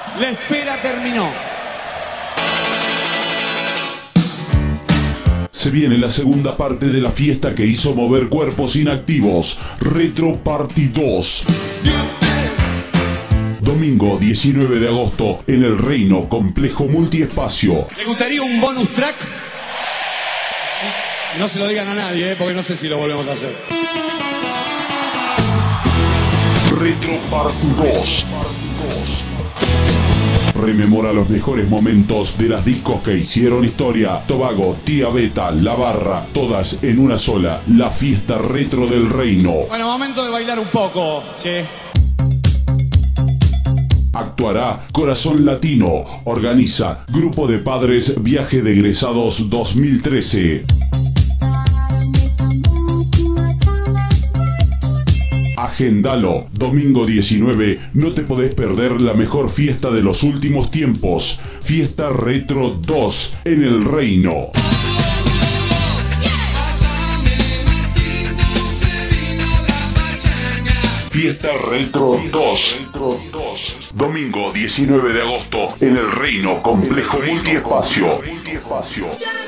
La espera terminó. Se viene la segunda parte de la fiesta que hizo mover cuerpos inactivos. Retro Party 2. Domingo 19 de agosto en El Reino, complejo multiespacio. ¿Le gustaría un bonus track? Sí. No se lo digan a nadie, porque no sé si lo volvemos a hacer. Retro Party 2. Rememora los mejores momentos de las discos que hicieron historia. Tobago, Tía Beta, La Barra, todas en una sola. La fiesta retro del Reino. Bueno, momento de bailar un poco, che. Actuará Corazón Latino. Organiza Grupo de Padres Viaje de Egresados 2013. Agendalo, domingo 19, no te podés perder la mejor fiesta de los últimos tiempos. Fiesta Retro 2 en El Reino. Fiesta Retro 2. Domingo 19 de agosto en El Reino, complejo multiespacio.